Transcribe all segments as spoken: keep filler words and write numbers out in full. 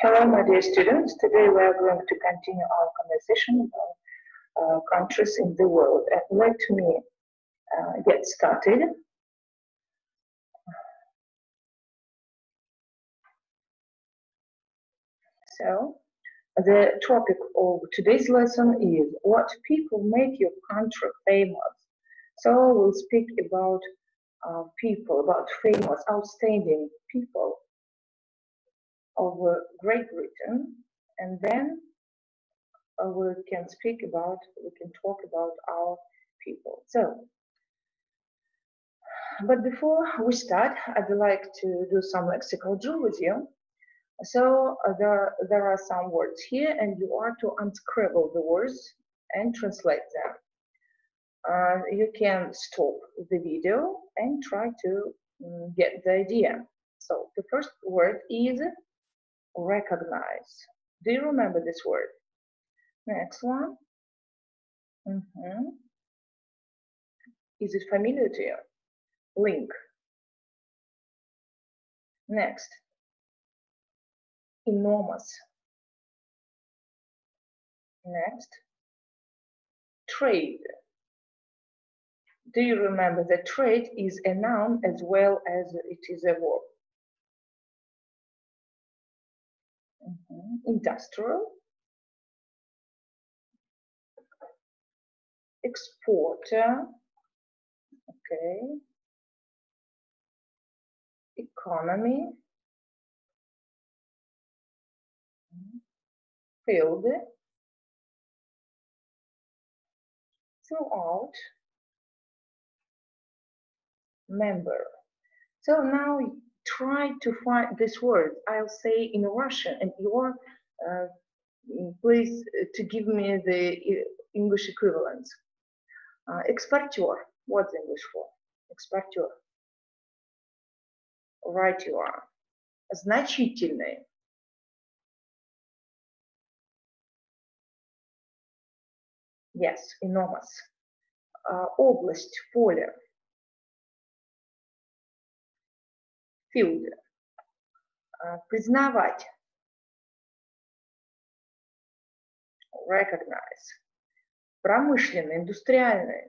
Hello, my dear students. Today we are going to continue our conversation about uh, countries in the world. And let me uh, get started. So, the topic of today's lesson is what people make your country famous. So, we'll speak about uh, people, about famous, outstanding people of uh, Great Britain, and then uh, we can speak about, we can talk about our people. So, but before we start, I'd like to do some lexical drill with you. So uh, there, there are some words here, and you are to unscribble the words and translate them. Uh, you can stop the video and try to um, get the idea. So the first word is recognize. Do you remember this word? Next one. Mm-hmm. Is it familiar to you? Link. Next. Enormous. Next. Trade. Do you remember that trade is a noun as well as it is a verb? Mm-hmm. Industrial. Exporter. Okay. Economy. Field. Throughout. Member. So now try to find this word. I'll say in Russian, and you're uh, please uh, to give me the English equivalent. Uh, exporter. What's English for? Exporter. Right, you are. Значительный. Yes, enormous. Uh, область, поле. Field. Uh, признавать. Recognize. Промышленный, индустриальный.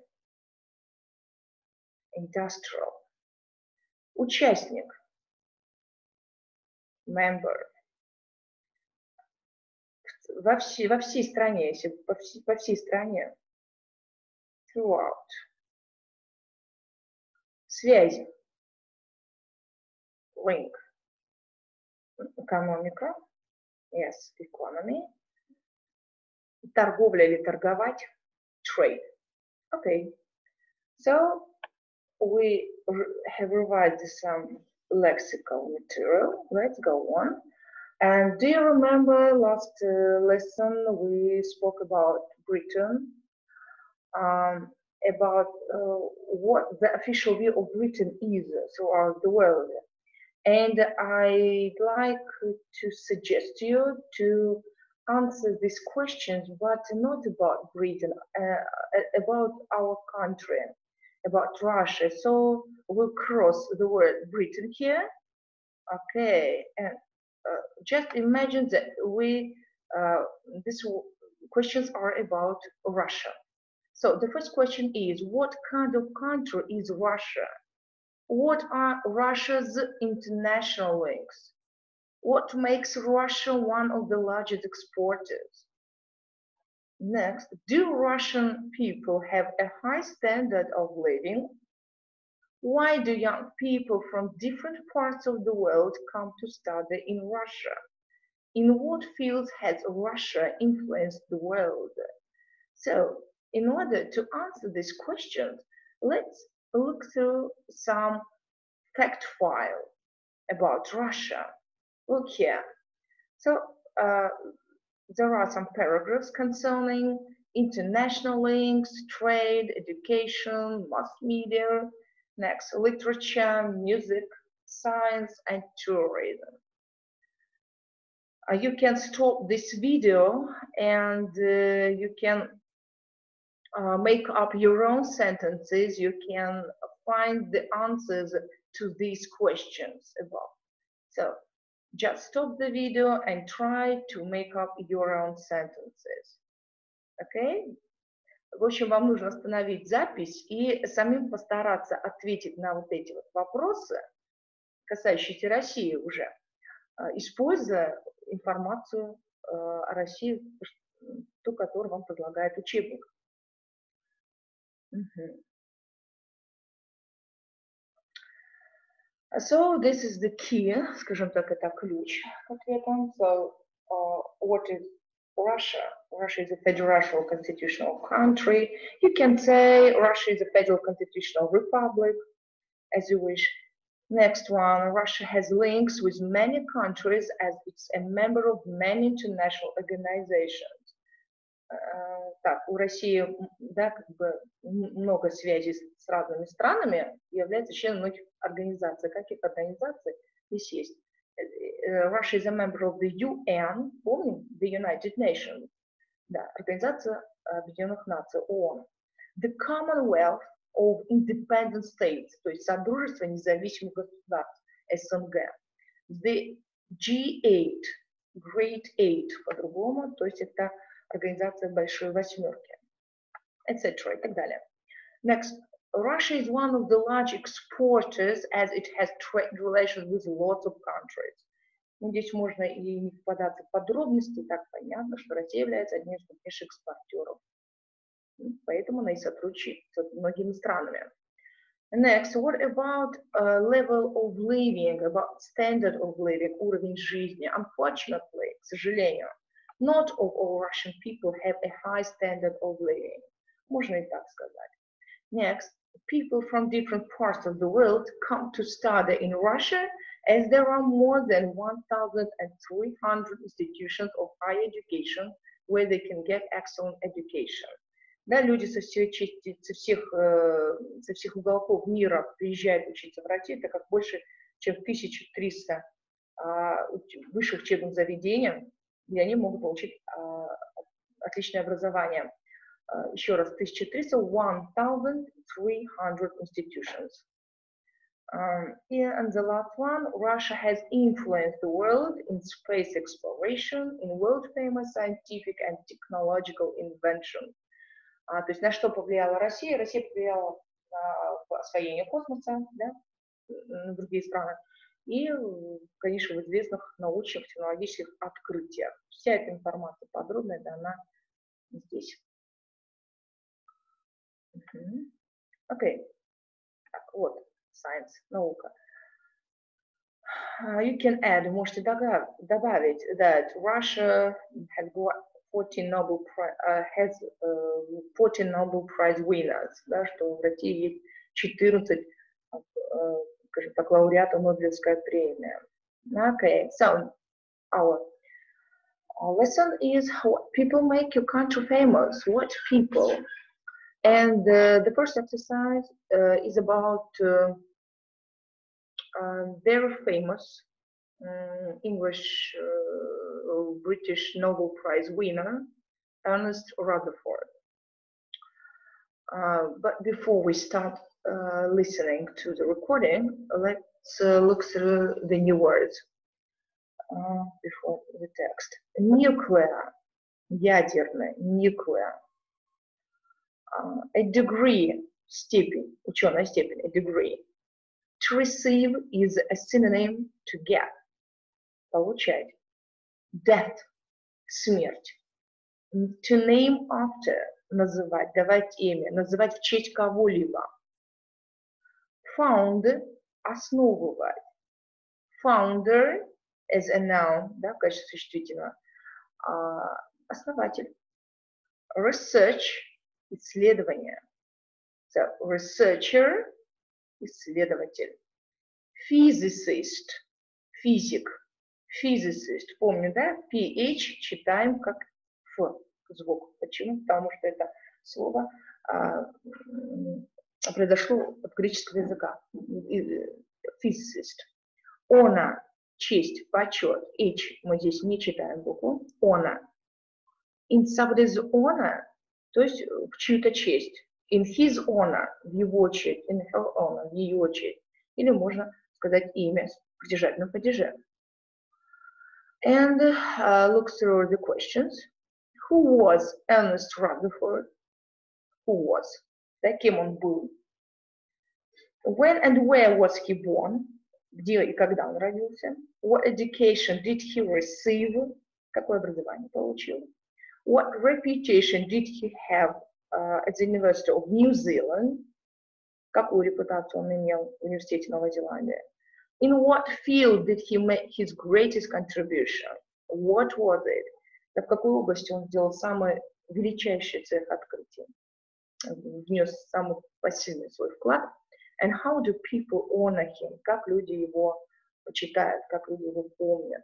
Industrial. Участник. Member. Во всей, во всей стране, если по всей, по всей стране. Throughout. Связи. Link. Экономика. Yes, economy. Торговля или торговать. Trade. Okay. So we have revised some lexical material. Let's go on. And do you remember last uh, lesson we spoke about Britain, um, about uh, what the official view of Britain is throughout the world? And I'd like to suggest you to answer these questions, but not about Britain, uh, about our country, about Russia. So we'll cross the word Britain here. Okay, and uh, just imagine that we, uh, these questions are about Russia. So the first question is, what kind of country is Russia? What are Russia's international links? What makes Russia one of the largest exporters? Next, do Russian people have a high standard of living? Why do young people from different parts of the world come to study in Russia? In what fields has Russia influenced the world? So, in order to answer these questions, let's look through some fact file about Russia. Look here. So, uh, there are some paragraphs concerning international links, trade, education, mass media, next, literature, music, science, and tourism. Uh, you can stop this video and uh, you can uh, make up your own sentences. You can find the answers to these questions above. So, just stop the video and try to make up your own sentences. Okay? В общем, вам нужно остановить запись и самим постараться ответить на вот эти вот вопросы, касающиеся России уже, используя информацию о России, ту, которую вам предлагает учебник. Mm-hmm. So this is the key, скажем так, это ключ к ответам. So uh, what is Russia? Russia is a federal constitutional country. You can say Russia is a federal constitutional republic, as you wish. Next one, Russia has links with many countries as it's a member of many international organizations. Uh, так, у России, да, как бы много связей с разными странами, является членом многих организаций. Каких организаций здесь есть? Uh, Russia is a member of the U N, помним, the United Nations, да, Организация Объединенных Наций, ООН. The Commonwealth of Independent States, то есть Содружество независимых государств, эс эн гэ. The джи эйт, Great Eight по-другому, то есть это Организация Большой Восьмерки, et cetera и так далее. Next, Russia is one of the large exporters as it has trade relations with lots of countries. Ну, здесь можно и не впадаться в подробности, так понятно, что Россия является одним из крупнейших экспортеров. Поэтому она и сотрудничает с многими странами. Next, what about uh, level of living, about standard of living, уровень жизни? Unfortunately, к сожалению, not all Russian people have a high standard of living. Можно и так сказать. Next, people from different parts of the world come to study in Russia as there are more than one thousand three hundred institutions of higher education where they can get excellent education. Да, люди со всех, со, всех, со всех уголков мира приезжают учиться в Россию, так как больше, чем тысяча триста высших учебных заведений, где они могут получить отличное образование. Еще раз, тысяча триста, one thousand three hundred institutions. Um, and the last one, Russia has influenced the world in space exploration, in world-famous scientific and technological inventions. А, то есть на что повлияла Россия? Россия повлияла на освоение космоса, да, на другие страны, и, конечно, в известных научных, технологических открытиях. Вся эта информация подробная дана здесь. Окей. Okay. Так, вот, science, наука. Uh, you can add, можете добавить, that Russia has got fourteen Nobel Prize, uh, has uh, fourteen Nobel Prize winners, да, что в России есть четырнадцать, uh, скажем так, лауреатов Нобелевской премии. Okay, so our, our lesson is what people make your country famous. What people? And uh, the first exercise uh, is about uh, uh, very famous um, English uh, British Nobel Prize winner, Ernest Rutherford. Uh, but before we start uh, listening to the recording, let's uh, look through the new words uh, before the text. Nuclear, ядерное, nuclear. Uh, a degree, степень, ученая степень, a degree. To receive is a synonym to get, получать. Death, смерть. To name after, называть, давать имя, называть в честь кого-либо. Found, основывать. Founder as a noun, да, в качестве существительного. Uh, основатель. Research, исследование. So, researcher, исследователь. Physicist, физик. Physicist, помню, да? пи эйч читаем как F звук. Почему? Потому что это слово а, произошло от греческого языка. Physicist. Honor, честь, почет. H мы здесь не читаем букву. Honor. In somebody's honor, то есть в чью-то честь. In his honor, в его честь. In her honor, в ее честь. Или можно сказать имя, притяжательном падеже. and uh, look through the questions. Who was Ernest Rutherford? Who was? Да, кем он был? When and where was he born? Где и когда он родился? What education did he receive? Какое образование получил? What reputation did he have uh, at the University of New Zealand? Какую репутацию он имел в университете Новой Зеландии? In what field did he make his greatest contribution? What was it? Да, в какой области он сделал самый величайший из своих открытий? Внес самый посильный свой вклад? And how do people honor him? Как люди его почитают, как люди его помнят?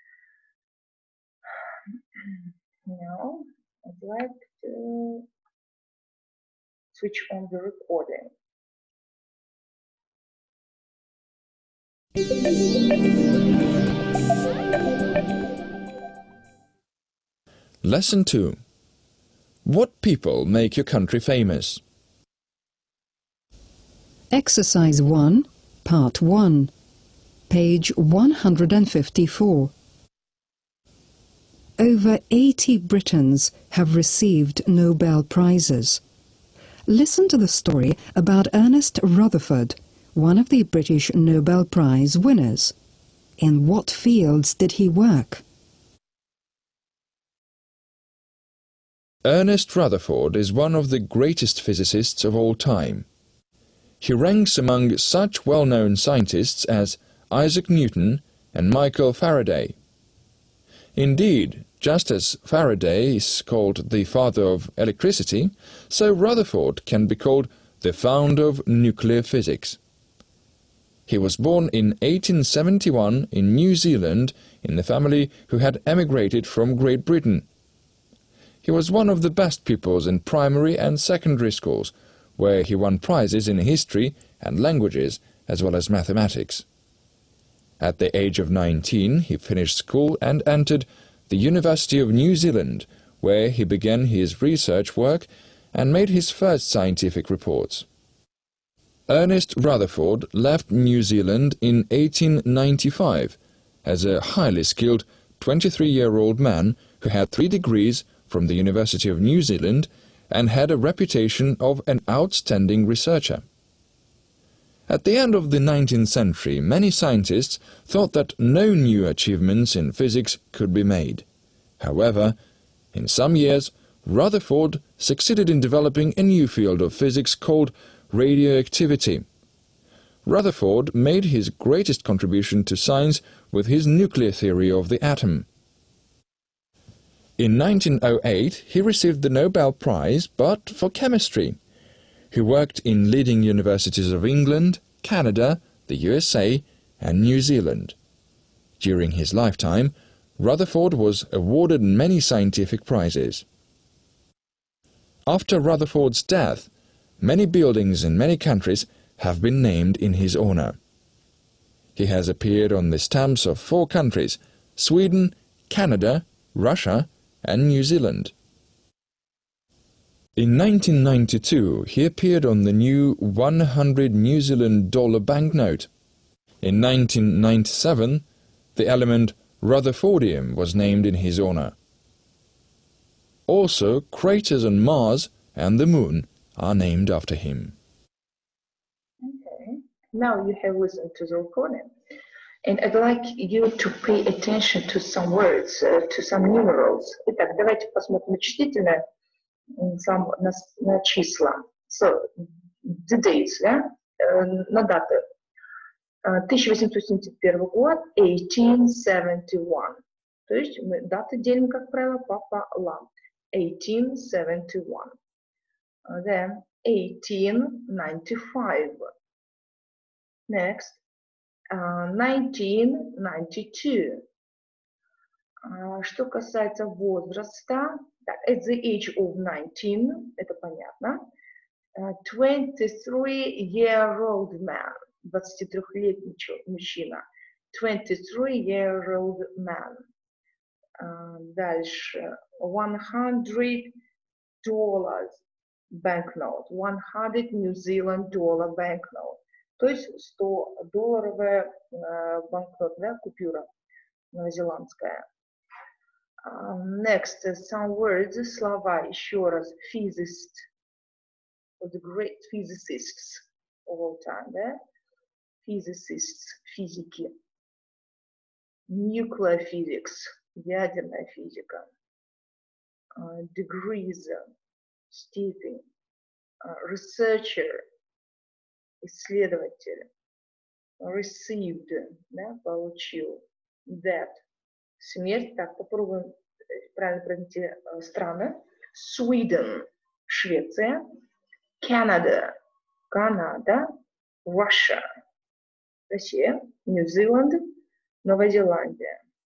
Now, I'd like to switch on the recording. Lesson two. What people make your country famous? Exercise one, Part one, page one hundred fifty-four. Over eighty Britons have received Nobel Prizes. Listen to the story about Ernest Rutherford, one of the British Nobel Prize winners. In what fields did he work? Ernest Rutherford is one of the greatest physicists of all time. He ranks among such well-known scientists as Isaac Newton and Michael Faraday. Indeed, just as Faraday is called the father of electricity, so Rutherford can be called the founder of nuclear physics. He was born in eighteen seventy-one in New Zealand in a family who had emigrated from Great Britain. He was one of the best pupils in primary and secondary schools, where he won prizes in history and languages as well as mathematics. At the age of nineteen, he finished school and entered the University of New Zealand, where he began his research work and made his first scientific reports. Ernest Rutherford left New Zealand in eighteen ninety-five as a highly skilled twenty-three-year-old man who had three degrees from the University of New Zealand and had a reputation of an outstanding researcher. At the end of the nineteenth century, many scientists thought that no new achievements in physics could be made. However, in some years, Rutherford succeeded in developing a new field of physics called radioactivity. Rutherford made his greatest contribution to science with his nuclear theory of the atom. In nineteen oh eight, he received the Nobel Prize, but for chemistry. He worked in leading universities of England, Canada, the U S A, and New Zealand. During his lifetime, Rutherford was awarded many scientific prizes. After Rutherford's death, many buildings in many countries have been named in his honor. He has appeared on the stamps of four countries: Sweden, Canada, Russia, and New Zealand. In nineteen ninety-two, he appeared on the new one hundred New Zealand dollar banknote. In nineteen ninety-seven, the element Rutherfordium was named in his honor. Also, craters on Mars and the Moon are named after him. Okay, now you have listened to the recording. And I'd like you to pay attention to some words, uh, to some numerals. Итак, давайте посмотрим числительное сам, на, на числа. So, the dates, yeah? uh, на даты. Uh, тысяча восемьсот семьдесят первый год, eighteen seventy-one. То есть мы даты делим, как правило, пополам. eighteen seventy-one. Uh, then eighteen ninety-five. Next. Uh, nineteen ninety-two. Uh, что касается возраста, так, at the age of nineteen, это понятно. Uh, twenty-three-year-old man, двадцатитрёхлетний мужчина. twenty-three-year-old man. Uh, дальше, one hundred dollars banknote, one hundred New Zealand dollar banknote. То есть сто долларовая э, банкнотная купюра новозеландская. Uh, next, uh, some words, слова, еще раз, physicist, the great physicists of all time, да? Physicists, физики. Nuclear physics, ядерная физика. Uh, degrees, степень. Uh, researcher, исследователь. Received, да, получил. Death, смерть. Так, попробуем правильно произнести страны. Sweden, Швеция. Canada, Канада. Russia, Россия. New Zealand, Новая Зеландия.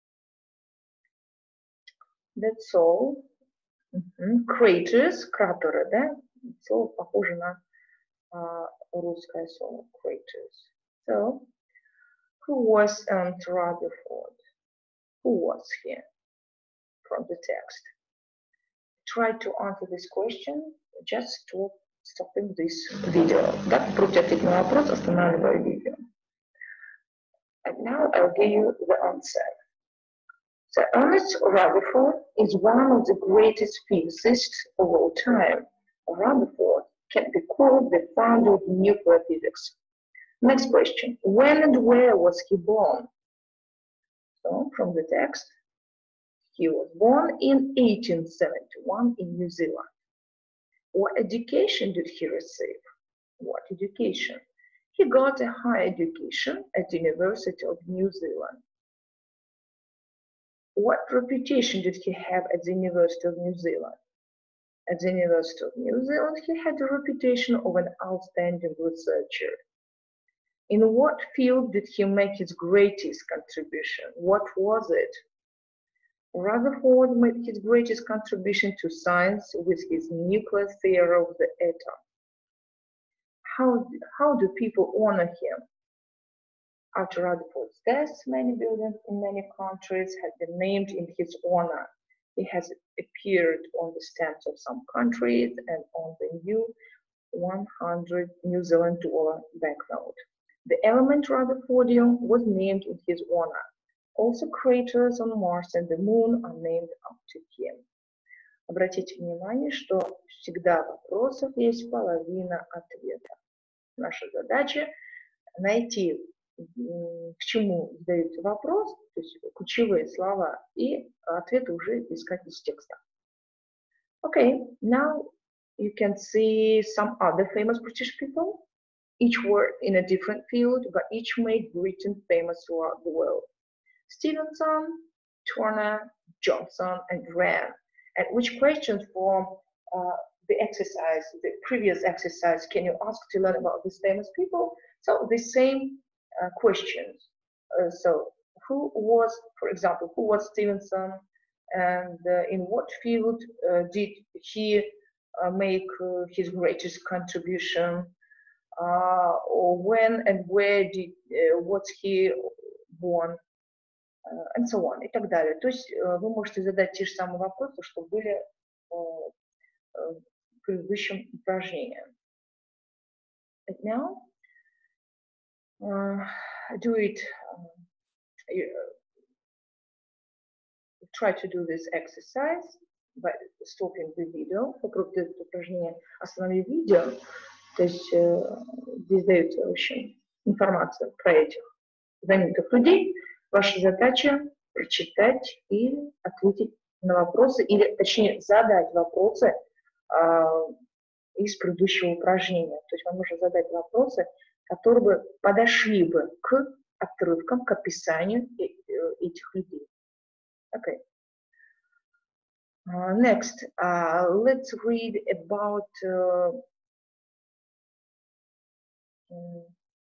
That's all. Uh-huh. Craters, кратеры, да? Слово похоже на uh, русское слово. Craters. So, who was Ernest Rutherford? Who was he? From the text. Try to answer this question just to stopping this video. Да, попробуйте ответить на вопрос, останавливая видео. And now I'll give you the answer. So Ernest Rutherford is one of the greatest physicists of all time. Rutherford can be called the founder of nuclear physics. Next question. When and where was he born? So from the text, he was born in eighteen seventy-one in New Zealand. What education did he receive? What education? He got a higher education at the University of New Zealand. What reputation did he have at the University of New Zealand? At the University of New Zealand, he had a reputation of an outstanding researcher. In what field did he make his greatest contribution? What was it? Rutherford made his greatest contribution to science with his nuclear theory of the atom. How, how do people honor him? After Rutherford's death, many buildings in many countries have been named in his honor. He has appeared on the stamps of some countries and on the new one hundred New Zealand dollar banknote. The element Rutherfordium was named in his honor. Also, craters on Mars and the Moon are named after him. Обратите внимание, что всегда в вопросах есть половина ответа. Наша задача найти, к чему задается вопрос, то есть ключевые слова, и ответы уже искать из текста. Okay, now you can see some other famous British people. Each were in a different field, but each made Britain famous throughout the world. Stevenson, Turner, Johnson, and Graham. And which questions from uh, the exercise, the previous exercise, can you ask to learn about these famous people? So the same uh, questions. Uh, so who was, for example, who was Stevenson, and uh, in what field uh, did he uh, make uh, his greatest contribution? Uh, or when and where did uh, was he born? Uh, and so on, и так далее. То есть uh, вы можете задать те же самые вопросы, что были uh, uh, в предыдущем упражнении. And now, uh, do it, uh, try to do this exercise by stopping the video. Попробуйте это упражнение остановить видео. То есть uh, здесь дается, в общем, информация про этих знаменитых людей. Ваша задача прочитать и ответить на вопросы, или точнее задать вопросы э, из предыдущего упражнения. То есть вам нужно задать вопросы, которые бы подошли бы к отрывкам, к описанию этих людей. Okay. Uh, next, uh, let's read about uh, um,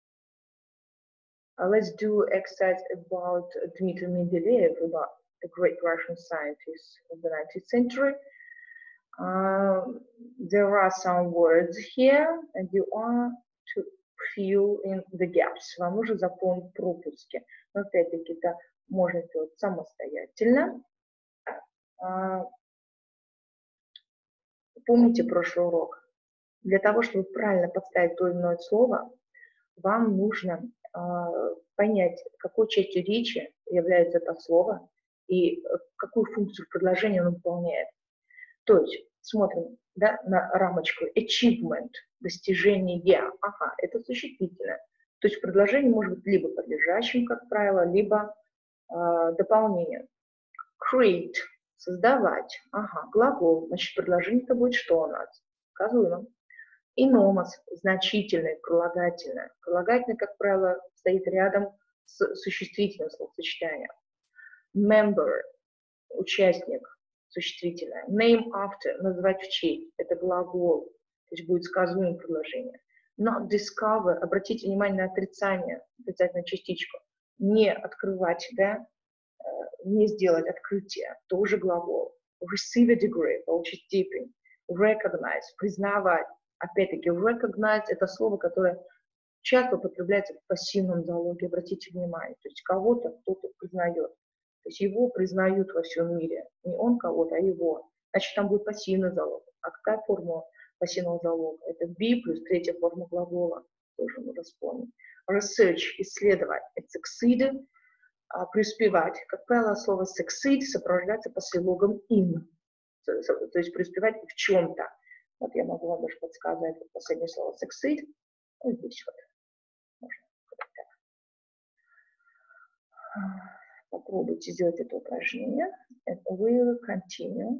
Uh, let's do exercise about Dmitry Mendeleev, about the great Russian scientist of the nineteenth century. Uh, there are some words here, and you are to fill in the gaps. Вам нужно заполнить пропуски. Но опять-таки это можно сделать самостоятельно. Uh, помните прошлый урок? Для того, чтобы правильно подставить то или иное слово, вам нужно понять, какой частью речи является это слово, и какую функцию предложения он выполняет. То есть смотрим, да, на рамочку achievement, достижение, ага, это существительное. То есть предложение может быть либо подлежащим, как правило, либо э, дополнением. Create, создавать, ага, глагол, значит предложение-то будет что у нас? Сказуемым. Enormous, значительное, прилагательное. Прилагательное, как правило, стоит рядом с существительным словосочетанием. Member, участник, существительное. Name after, назвать в честь, это глагол, то есть будет сказуемое предложение. Not discover, обратите внимание на отрицание, отрицательную частичку. Не открывать, да, не сделать открытие, тоже глагол. Receive a degree, получить степень. Recognize, признавать. Опять-таки, recognize – это слово, которое часто употребляется в пассивном залоге, обратите внимание. То есть кого-то кто-то признает. То есть его признают во всем мире. Не он кого-то, а его. Значит, там будет пассивный залог. А какая форма пассивного залога? Это be плюс третья форма глагола. Тоже нужно вспомнить. Research – исследовать. Это succeed – преуспевать. Как правило, слово succeed сопровождается послелогом in. То есть преуспевать в чем-то. Вот я могу вам даже подсказать последнее слово succeed. Вот здесь вот. Можно сказать так. Попробуйте сделать это упражнение. And we will continue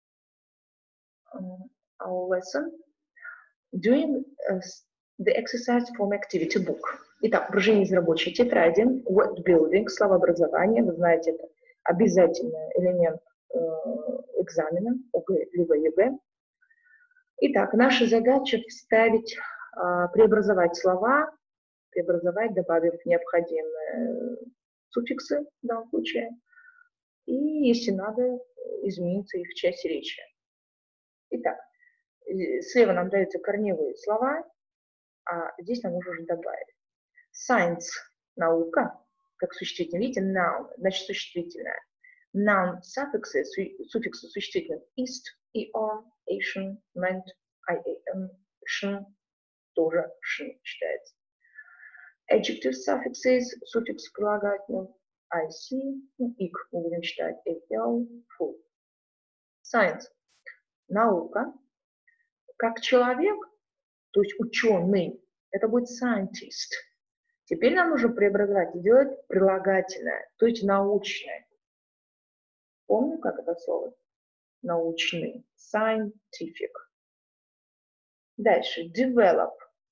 our lesson doing the exercise from activity book. Итак, упражнение из рабочей тетради. Word building, словообразование. Вы знаете, это обязательный элемент э, экзамена, ОГЭ либо ЕГЭ. Итак, наша задача вставить, э, преобразовать слова, преобразовать, добавив необходимые суффиксы в данном случае, и, если надо, измениться их часть речи. Итак, слева нам даются корневые слова, а здесь нам нужно уже добавить. Science – наука, как существительное. Видите, noun, значит существительное. Noun suffixes, суффиксы существительных ist, er, Asian, meant, iam, sh, тоже sh читается. Adjective suffixes, суффикс прилагательных, ic, ну, ик мы будем читать, al, full. Science – наука, как человек, то есть ученый, это будет scientist. Теперь нам нужно преобразовать и сделать прилагательное, то есть научное. Помню, как это слово? Научный. Scientific. Дальше. Develop.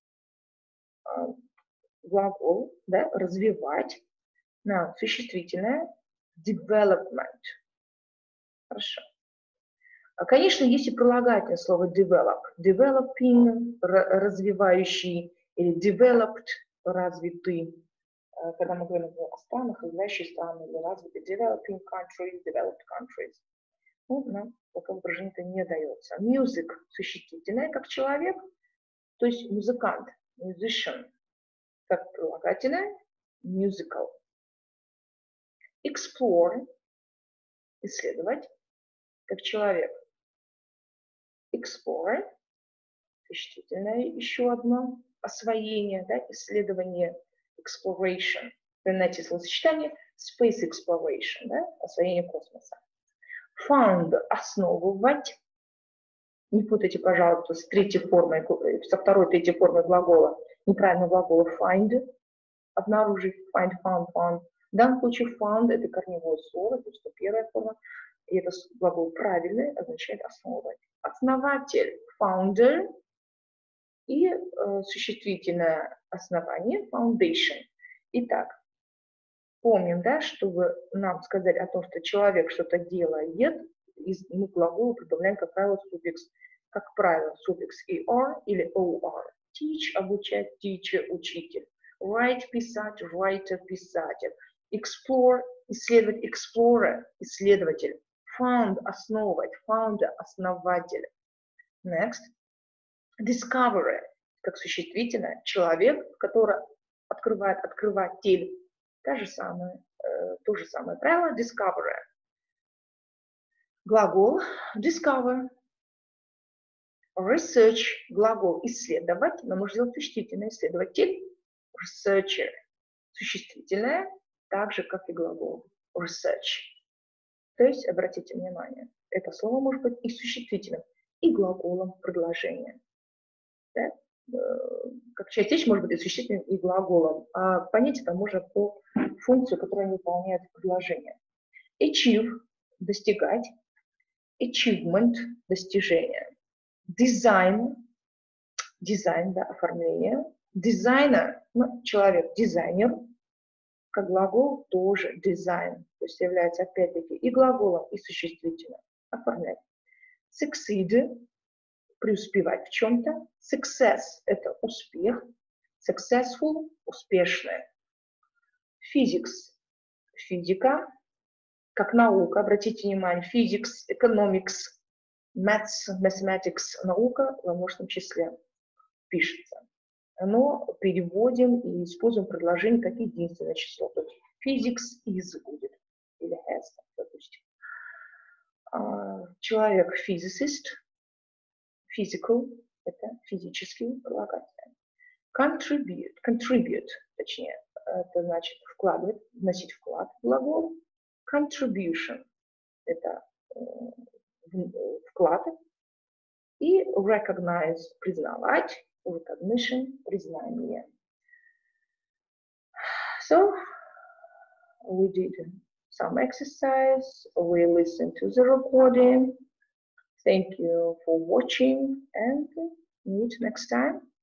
Глагол, да, развивать. На существительное. Development. Хорошо. Конечно, есть и прилагательное слово develop. Developing, развивающий, или developed, развитый. Когда мы говорим о странах, развивающие страны, или развитые developing countries, developed countries. Ну, нам такое упражнение не дается. Music – существительное, как человек, то есть музыкант, musician, как прилагательное, musical. Explore – исследовать, как человек. Explore – существительное еще одно, освоение, да, исследование, exploration. Знаете словосочетание space exploration, да, освоение космоса. Found – основывать. Не путайте, пожалуйста, с третьей формой, со второй, третьей формой глагола. Неправильно глагола find. Обнаружить, find, found, found. В данном случае found – это корневое слово, то есть это первая форма. И это глагол правильный, означает основывать. Основатель – founder. И э, существительное основание – foundation. Итак, помним, да, чтобы нам сказать о том, что человек что-то делает, из, мы к глаголу прибавляем, как правило, суффикс, как правило, суффикс er или or. Teach – обучать, teacher – учитель. Write – писать, writer – писатель. Explore – исследовать, explorer – исследователь. Found – основывать, founder – основатель. Next. Discoverer – как существительное, человек, который открывает, открыватель. Та же самая, э, то же самое правило, discoverer. Глагол discover. Research – глагол исследовать, но можно сделать существительное, исследователь. Researcher – существительное, так же, как и глагол research. То есть, обратите внимание, это слово может быть и существительным, и глаголом предложения. Да? Как частичка может быть и существительным, и глаголом. А понять это можно по функции, которую выполняет предложение. Achieve – достигать. Achievement – достижение. Design – дизайн, да, оформление. Дизайнер – ну, человек, дизайнер, как глагол тоже дизайн, то есть является опять-таки и глаголом, и существительным. Оформлять. Succeed – преуспевать в чем-то. Success – это успех. Successful – успешное. Physics – физика, как наука. Обратите внимание, physics, economics, maths, mathematics – наука во множественном числе пишется. Но переводим и используем предложение как единственное число. То есть physics is будет. Или has, допустим. Человек physicist, physical – это физический прилагательный. Contribute, contribute, точнее, это значит вкладывать, вносить вклад в глагол. Contribution – это вклад. И recognize – признавать. Recognition – признание. So, we did some exercise, we listened to the recording. Thank you for watching and meet next time.